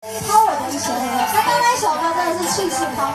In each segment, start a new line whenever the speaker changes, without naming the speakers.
抛我的一生，刚刚那首歌真的是气势磅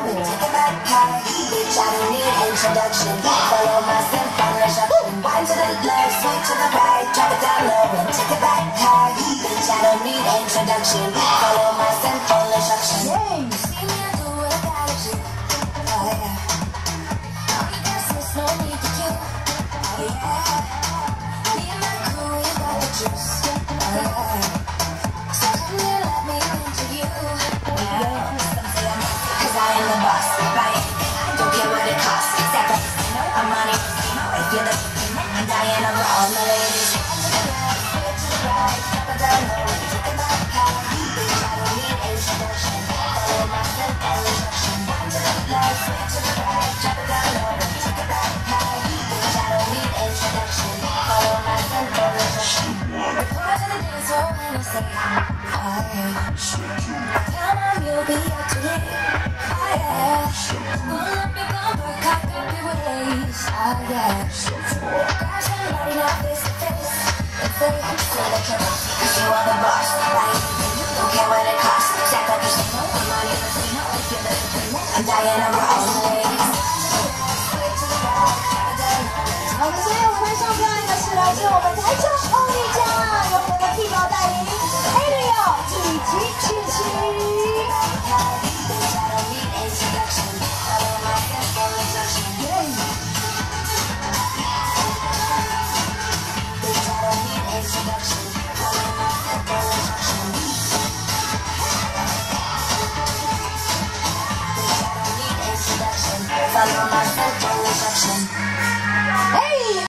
礴。Grab somebody now face to face and say,